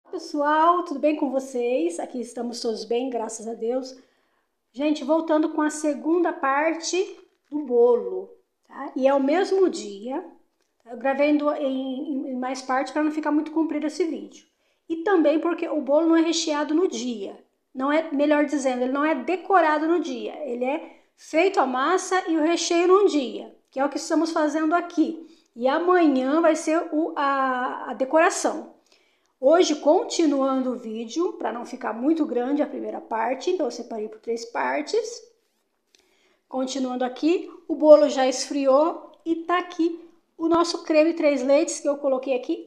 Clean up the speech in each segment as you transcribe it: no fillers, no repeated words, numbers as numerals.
Pessoal, tudo bem com vocês? Aqui estamos todos bem, graças a Deus. Gente, voltando com a segunda parte do bolo, tá? E é o mesmo dia. Eu gravei em mais partes para não ficar muito comprido esse vídeo. E também porque o bolo não é recheado no dia. Não é, melhor dizendo, ele não é decorado no dia. Ele é feito a massa e o recheio num dia, que é o que estamos fazendo aqui. E amanhã vai ser a decoração. Hoje, continuando o vídeo, para não ficar muito grande a primeira parte, então eu separei por 3 partes. Continuando aqui, o bolo já esfriou e tá aqui o nosso creme 3 leites que eu coloquei aqui,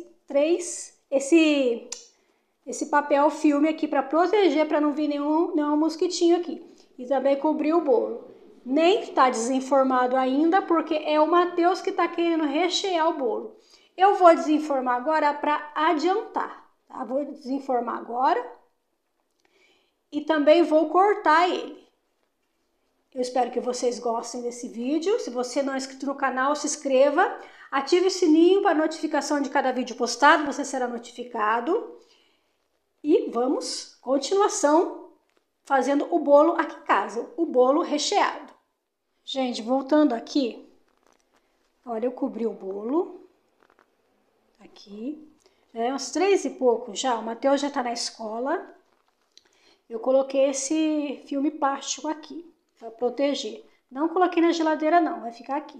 esse papel filme aqui para proteger, para não vir nenhum mosquitinho aqui. E também cobrir o bolo. Nem está desenformado ainda, porque é o Matheus que está querendo rechear o bolo. Eu vou desenformar agora para adiantar, tá? Vou desenformar agora e também vou cortar ele. Eu espero que vocês gostem desse vídeo. Se você não é inscrito no canal, se inscreva. Ative o sininho para notificação de cada vídeo postado, você será notificado. E vamos, continuação, fazendo o bolo aqui em casa, o bolo recheado. Gente, voltando aqui, olha, eu cobri o bolo. Aqui, é uns 3 e pouco já, o Matheus já tá na escola. Eu coloquei esse filme plástico aqui, para proteger. Não coloquei na geladeira não, vai ficar aqui.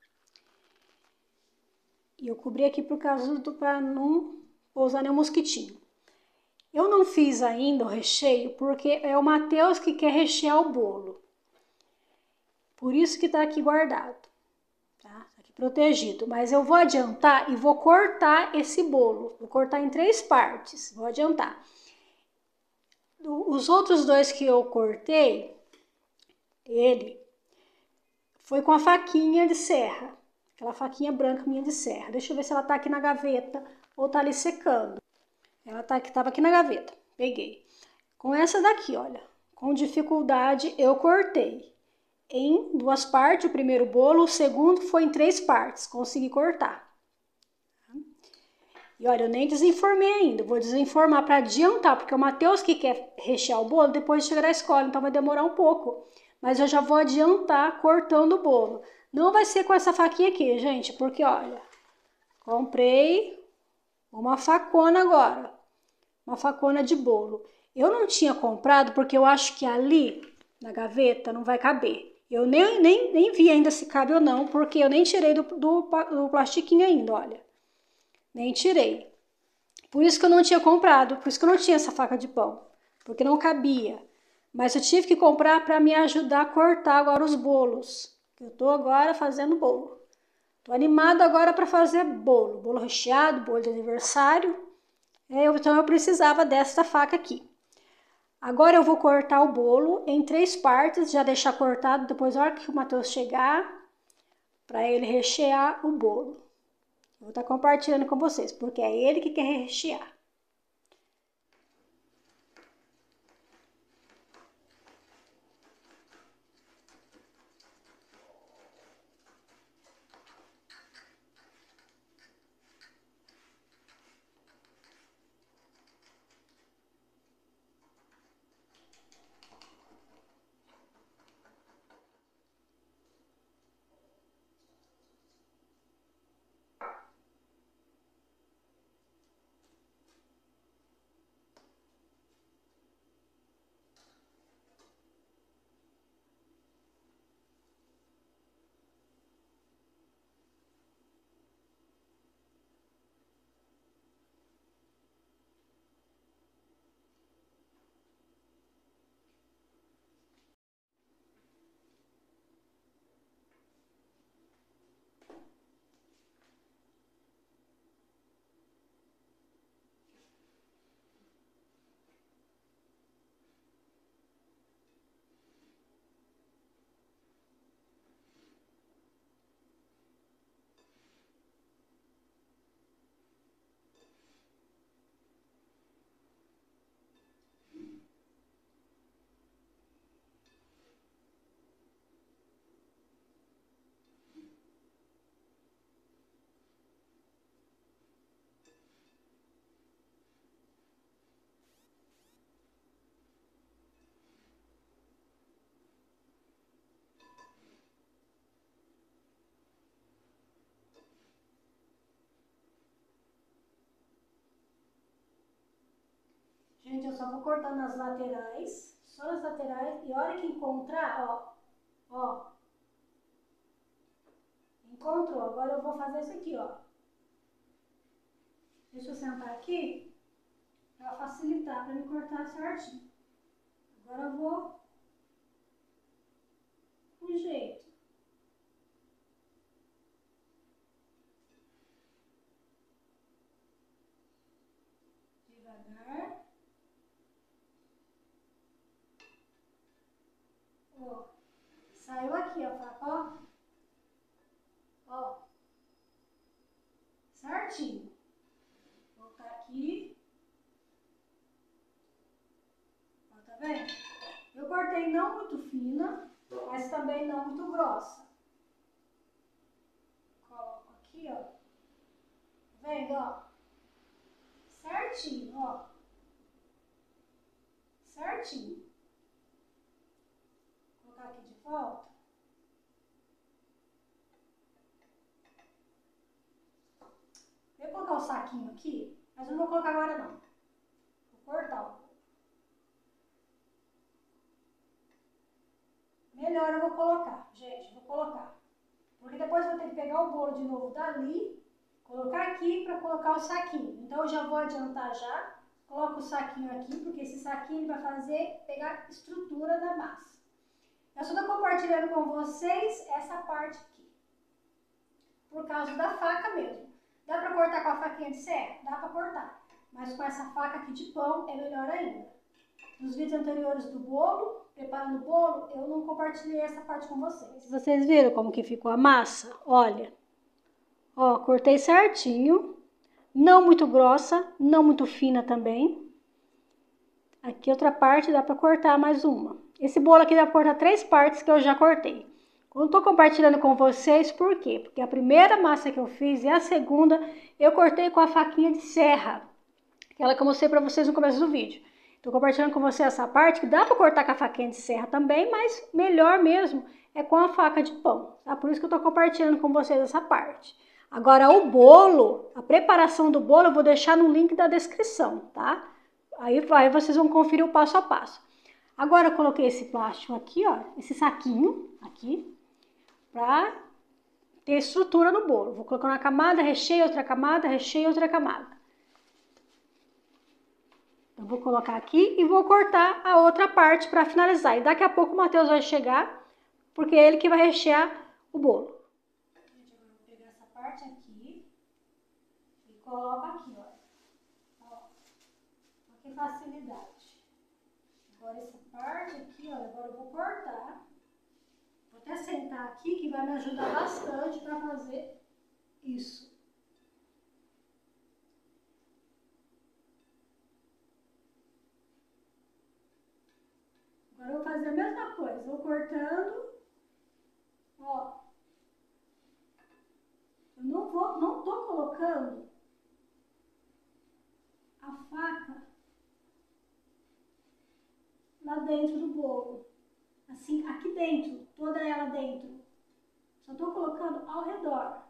E eu cobri aqui por causa para não pousar nenhum mosquitinho. Eu não fiz ainda o recheio, porque é o Matheus que quer rechear o bolo. Por isso que tá aqui guardado. Tá aqui protegido, mas eu vou adiantar e vou cortar esse bolo, vou cortar em 3 partes, vou adiantar. Os outros 2 que eu cortei, ele foi com a faquinha de serra, aquela faquinha branca minha de serra. Deixa eu ver se ela tá aqui na gaveta ou tá ali secando. Ela tava aqui na gaveta, peguei. Com essa daqui, olha, com dificuldade eu cortei em 2 partes, o primeiro bolo, o segundo foi em 3 partes, consegui cortar. E olha, eu nem desenformei ainda, vou desenformar para adiantar, porque o Matheus que quer rechear o bolo depois de chegar da escola, então vai demorar um pouco. Mas eu já vou adiantar cortando o bolo. Não vai ser com essa faquinha aqui, gente, porque olha, comprei uma facona agora, uma facona de bolo. Eu não tinha comprado porque eu acho que ali na gaveta não vai caber. Eu nem vi ainda se cabe ou não, porque eu nem tirei do plastiquinho ainda, olha. Nem tirei. Por isso que eu não tinha comprado, por isso que eu não tinha essa faca de pão, porque não cabia. Mas eu tive que comprar para me ajudar a cortar agora os bolos. Eu tô agora fazendo bolo. Tô animada agora para fazer bolo, bolo recheado, bolo de aniversário. Então eu precisava dessa faca aqui. Agora eu vou cortar o bolo em 3 partes, já deixar cortado depois na hora que o Matheus chegar, para ele rechear o bolo. Eu vou estar compartilhando com vocês, porque é ele que quer rechear. Gente, eu só vou cortando as laterais, só nas laterais, e a hora que encontrar, ó, encontrou. Agora eu vou fazer isso aqui, ó. Deixa eu sentar aqui, pra facilitar, pra me cortar certinho. Agora eu vou com jeito. Devagar. Ó, saiu aqui, ó, faca, ó. Certinho. Vou colocar aqui. Ó, tá vendo? Eu cortei não muito fina, mas também não muito grossa. Coloco aqui, ó. Tá vendo, ó? Certinho, ó. Certinho. Vou colocar aqui de volta. Eu vou colocar o saquinho aqui, mas eu não vou colocar agora não. Vou cortar um pouco. Melhor eu vou colocar, gente, vou colocar. Porque depois eu vou ter que pegar o bolo de novo dali, colocar aqui para colocar o saquinho. Então eu já vou adiantar já, coloco o saquinho aqui, porque esse saquinho vai pegar a estrutura da massa. Eu só estou compartilhando com vocês essa parte aqui, por causa da faca mesmo. Dá para cortar com a faquinha de serra? Dá para cortar, mas com essa faca aqui de pão é melhor ainda. Nos vídeos anteriores do bolo, preparando o bolo, eu não compartilhei essa parte com vocês. Vocês viram como que ficou a massa? Olha, ó, cortei certinho, não muito grossa, não muito fina também. Aqui outra parte dá para cortar mais uma. Esse bolo aqui dá para cortar 3 partes que eu já cortei. Eu tô compartilhando com vocês, por quê? Porque a primeira massa que eu fiz e a segunda eu cortei com a faquinha de serra, aquela que eu mostrei para vocês no começo do vídeo. Tô compartilhando com vocês essa parte que dá para cortar com a faquinha de serra também, mas melhor mesmo é com a faca de pão, tá? Por isso que eu tô compartilhando com vocês essa parte. Agora o bolo, a preparação do bolo eu vou deixar no link da descrição, tá? Aí vocês vão conferir o passo a passo. Agora eu coloquei esse plástico aqui, ó, esse saquinho aqui, pra ter estrutura no bolo. Vou colocar uma camada, recheio, outra camada, recheio, outra camada. Eu vou colocar aqui e vou cortar a outra parte para finalizar. E daqui a pouco o Matheus vai chegar, porque é ele que vai rechear o bolo. Gente, agora eu vou pegar essa parte aqui e coloco aqui, ó. Ó, que facilidade. Agora essa parte aqui, ó, agora eu vou cortar. Vou até sentar aqui que vai me ajudar bastante para fazer isso. Agora eu vou fazer a mesma coisa, vou cortando, ó. Eu não tô colocando a faca lá dentro do bolo, assim, aqui dentro, toda ela dentro. Só tô colocando ao redor.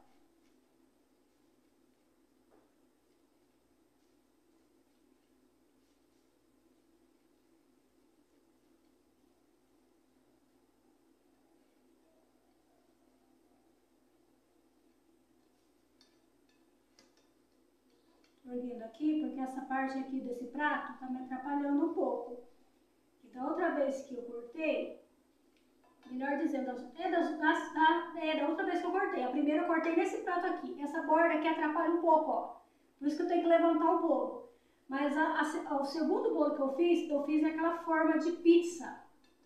Erguendo aqui, porque essa parte aqui desse prato tá me atrapalhando um pouco. Então, outra vez que eu cortei, melhor dizendo, da outra vez que eu cortei. A primeira eu cortei nesse prato aqui. Essa borda aqui atrapalha um pouco, ó. Por isso que eu tenho que levantar o bolo. Mas o segundo bolo que eu fiz naquela forma de pizza.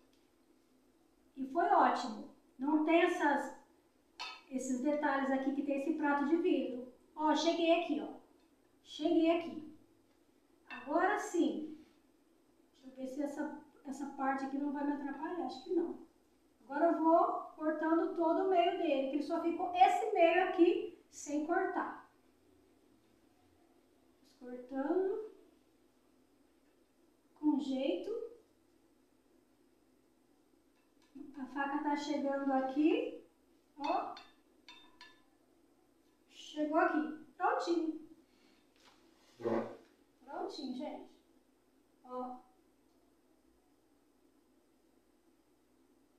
E foi ótimo. Não tem esses detalhes aqui que tem esse prato de vidro. Ó, cheguei aqui, ó. Cheguei aqui. Agora sim. Deixa eu ver se essa parte aqui não vai me atrapalhar. Acho que não. Agora eu vou cortando todo o meio dele, que ele só ficou esse meio aqui sem cortar. Cortando com jeito. A faca tá chegando aqui, ó. Chegou aqui. Prontinho. Prontinho, gente.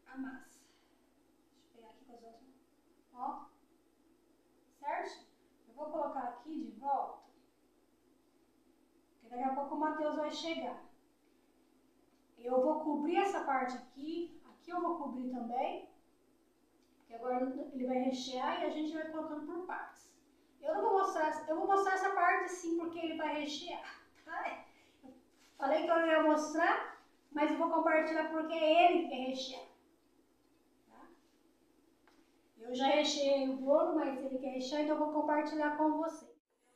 a massa. Deixa eu pegar aqui com as outras. Ó, certo? Eu vou colocar aqui de volta, porque daqui a pouco o Matheus vai chegar. Eu vou cobrir essa parte aqui eu vou cobrir também, porque agora ele vai rechear e a gente vai colocando por partes. Eu vou mostrar essa parte sim, porque ele vai rechear, tá? Eu falei que eu não ia mostrar, mas eu vou compartilhar porque é ele que quer rechear. Tá? Eu já recheei o bolo, mas ele quer rechear, então eu vou compartilhar com você.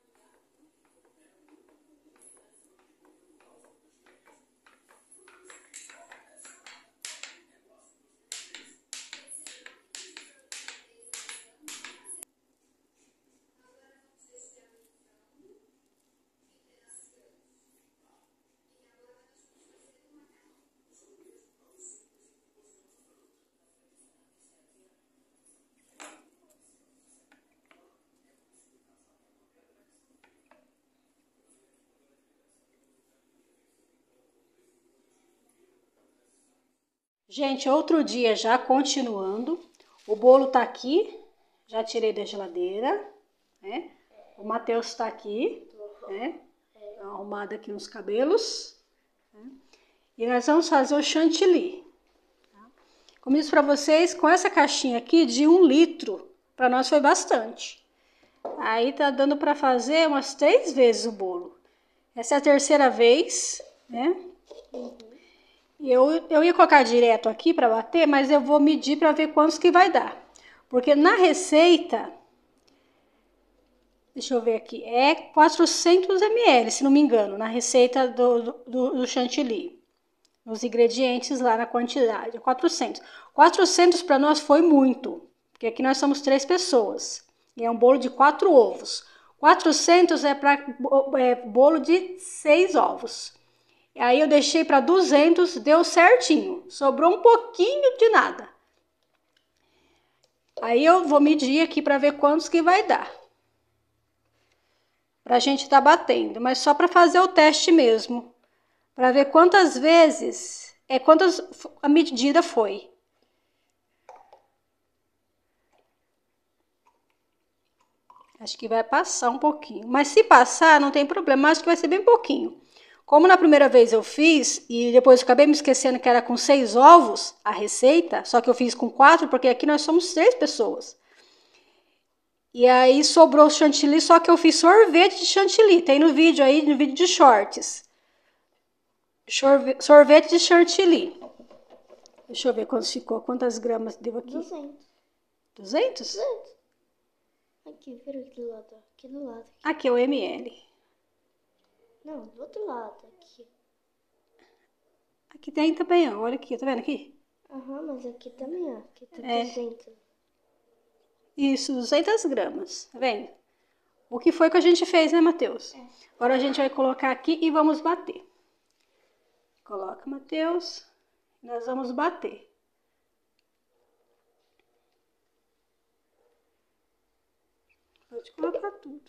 Gente, outro dia já continuando, o bolo tá aqui, já tirei da geladeira, né? O Matheus tá aqui, né? Tá arrumado aqui nos cabelos, né? E nós vamos fazer o chantilly. Tá? Como disse pra vocês, com essa caixinha aqui de 1 litro, pra nós foi bastante. Aí tá dando pra fazer umas 3 vezes o bolo. Essa é a terceira vez, né? Eu ia colocar direto aqui para bater, mas eu vou medir para ver quantos que vai dar. Porque na receita, deixa eu ver aqui, é 400 ml, se não me engano, na receita do chantilly. Nos ingredientes lá na quantidade, 400. 400 para nós foi muito, porque aqui nós somos 3 pessoas. E é um bolo de 4 ovos. 400 é para bolo de 6 ovos. Aí eu deixei para 200, deu certinho. Sobrou um pouquinho de nada. Aí eu vou medir aqui para ver quantos que vai dar. Pra gente tá batendo, mas só para fazer o teste mesmo. Para ver quantas vezes, quantas a medida foi. Acho que vai passar um pouquinho. Mas se passar, não tem problema, acho que vai ser bem pouquinho. Como na primeira vez eu fiz, e depois eu acabei me esquecendo que era com 6 ovos a receita, só que eu fiz com 4, porque aqui nós somos 3 pessoas. E aí sobrou o chantilly, só que eu fiz sorvete de chantilly. Tem no vídeo aí, no vídeo de shorts. Sorvete de chantilly. Deixa eu ver quantos ficou, quantas gramas deu aqui. 200. 200? 200. Aqui, vira aqui do lado. Aqui do lado. Aqui é o ml. Não, do outro lado. Aqui. Aqui tem também, ó. Olha aqui, tá vendo aqui? Aham, mas aqui também, ó. Aqui tá 200. Isso, 200 gramas, tá vendo? O que foi que a gente fez, né, Matheus? Agora a gente vai colocar aqui e vamos bater. Coloca, Matheus. Nós vamos bater. Pode colocar tudo.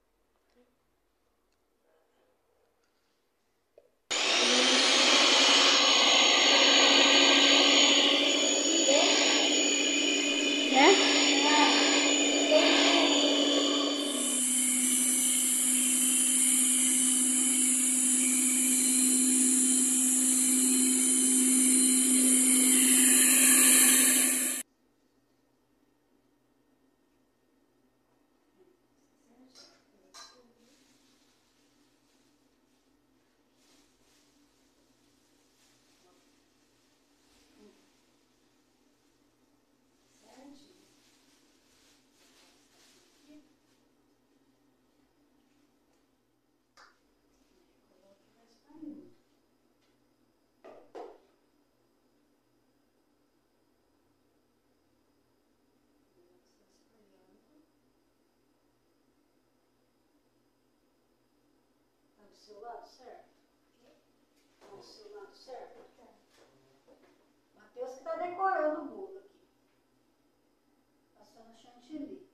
Do seu lado certo? Tá do seu lado certo? Matheus que tá decorando o bolo aqui. Passando chantilly.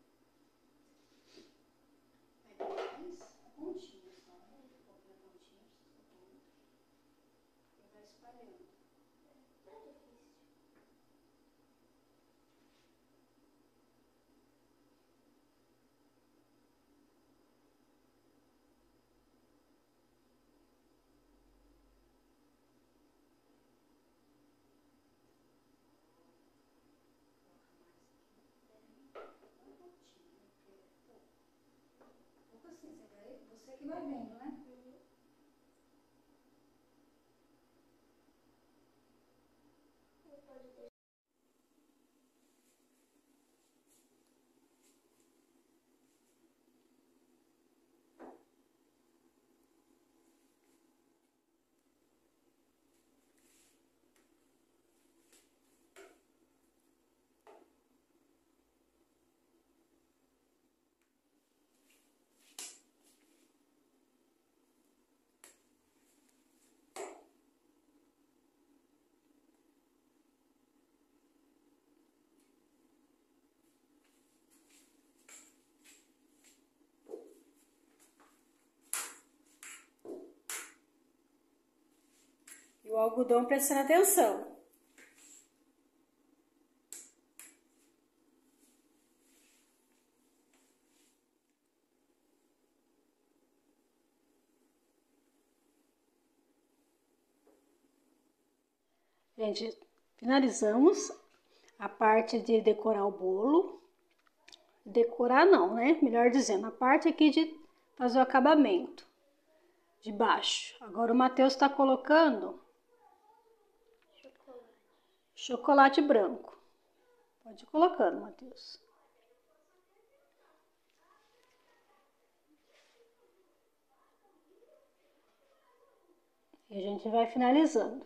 Aí depois a pontinha só, né? Um pouquinho a pontinha, e vai espalhando. Tá difícil. Você que vai vendo, né? E o algodão prestando atenção. Gente, finalizamos a parte de decorar o bolo. Decorar não, né? Melhor dizendo, a parte aqui de fazer o acabamento de baixo. Agora o Matheus está colocando chocolate branco. Pode ir colocando, Matheus. E a gente vai finalizando.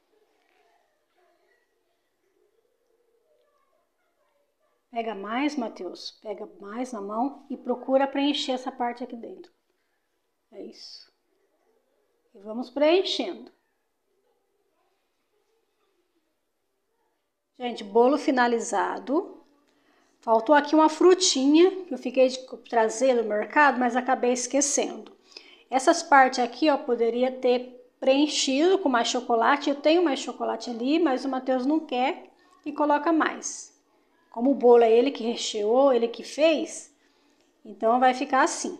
Pega mais, Matheus. Pega mais na mão e procura preencher essa parte aqui dentro. É isso. E vamos preenchendo. Gente, bolo finalizado. Faltou aqui uma frutinha que eu fiquei de trazer no mercado, mas acabei esquecendo. Essas partes aqui, ó, poderia ter preenchido com mais chocolate. Eu tenho mais chocolate ali, mas o Matheus não quer e coloca mais. Como o bolo é ele que recheou, ele que fez, então vai ficar assim.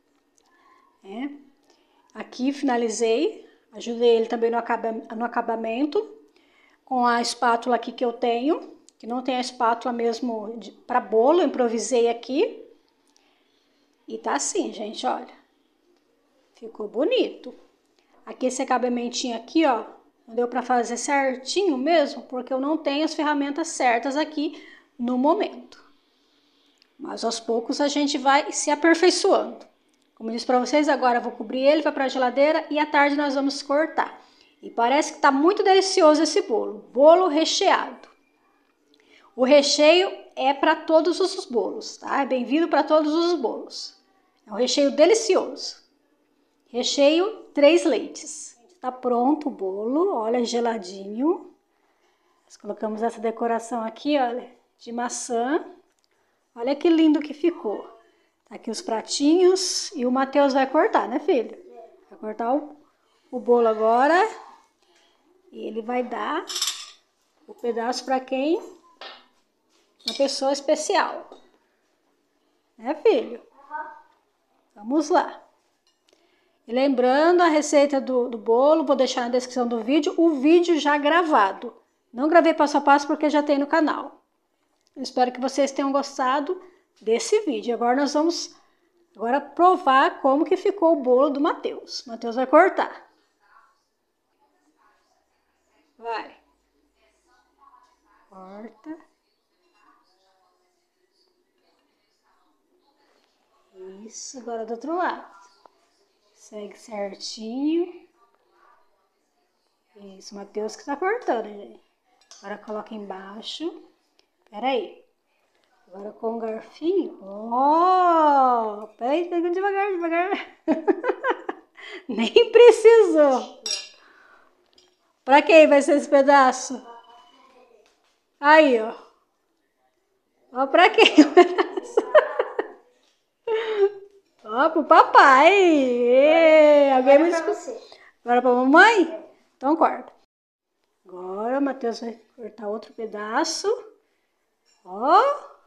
Aqui finalizei, ajudei ele também no acabamento, com a espátula aqui que eu tenho, que não tem a espátula mesmo para bolo, eu improvisei aqui. E tá assim, gente, olha. Ficou bonito. Aqui esse acabamentinho aqui, ó, não deu para fazer certinho mesmo, porque eu não tenho as ferramentas certas aqui no momento. Mas aos poucos a gente vai se aperfeiçoando. Como eu disse para vocês, agora eu vou cobrir ele, vai para a geladeira e à tarde nós vamos cortar. E parece que tá muito delicioso esse bolo. Bolo recheado. O recheio é para todos os bolos, tá? É bem-vindo para todos os bolos. É um recheio delicioso. Recheio 3 leites. Tá pronto o bolo, olha, geladinho. Nós colocamos essa decoração aqui, olha, de maçã. Olha que lindo que ficou. Tá aqui os pratinhos e o Matheus vai cortar, né, filho? Vai cortar o bolo agora. E ele vai dar o pedaço para quem? Uma pessoa especial. Né, filho? Vamos lá. E lembrando a receita do bolo, vou deixar na descrição do vídeo, o vídeo já gravado. Não gravei passo a passo porque já tem no canal. Eu espero que vocês tenham gostado desse vídeo. Agora nós vamos provar como que ficou o bolo do Matheus. O Matheus vai cortar. Vai. Corta. Isso, agora do outro lado. Segue certinho. Isso, o Matheus que tá cortando, gente. Agora coloca embaixo. Pera aí. Agora com o garfinho. Ó! Pera aí, pega devagar, devagar. Nem precisou. Pra quem vai ser esse pedaço? Aí, ó. Ó, pra quem o pedaço? Ó, pro papai. Alguém me escutou. Agora pra mamãe? Então corta. Agora o Matheus vai cortar outro pedaço. Ó.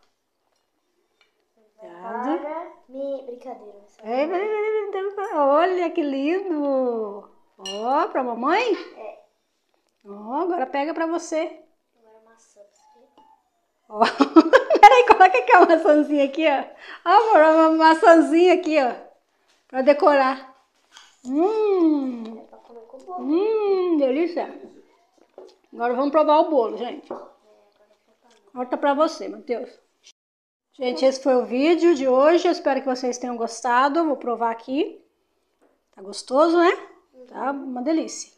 Brincadeira. Olha que lindo. Ó, pra mamãe? É. Ó, agora pega pra você. Agora maçã. Ó. Peraí, coloca aqui a maçãzinha aqui, ó. Ó, amor, uma maçãzinha aqui, ó. Pra decorar. É pra comer com o bolo. Delícia. Agora vamos provar o bolo, gente. Corta pra você, Matheus. Gente, esse foi o vídeo de hoje. Eu espero que vocês tenham gostado. Vou provar aqui. Tá gostoso, né? Tá uma delícia.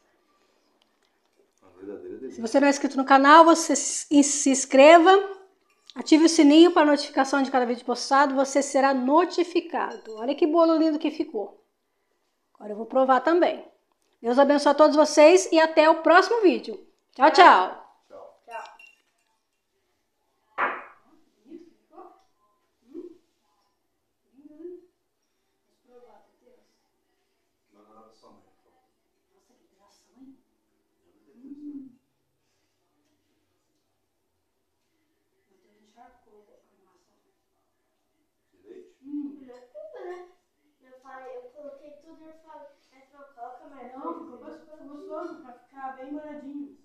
Se você não é inscrito no canal, você se inscreva. Ative o sininho para notificação de cada vídeo postado. Você será notificado. Olha que bolo lindo que ficou. Agora eu vou provar também. Deus abençoe a todos vocês e até o próximo vídeo. Tchau, tchau. Eu coloquei tudo e eu falei, mas não coloca mais. Não, ficou gostoso para ficar bem molhadinho.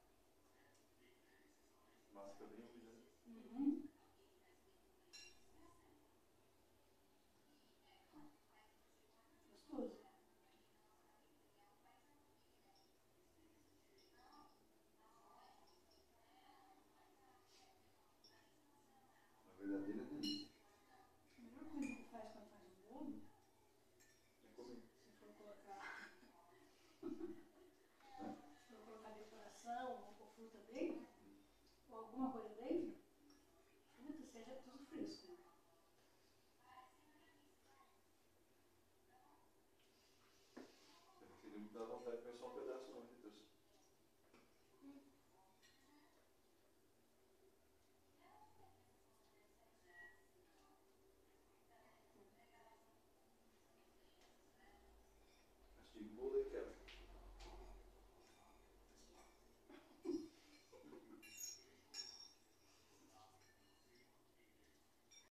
Massa bem úmida, né? Gostoso. Uma verdadeira delícia. A melhor coisa que faz quando faz um bolo, É comer. se for colocar decoração ou fruta dentro, ou alguma coisa dentro, fruta seja tudo fresco. Eu queria me dar vontade de comer só um pedaço.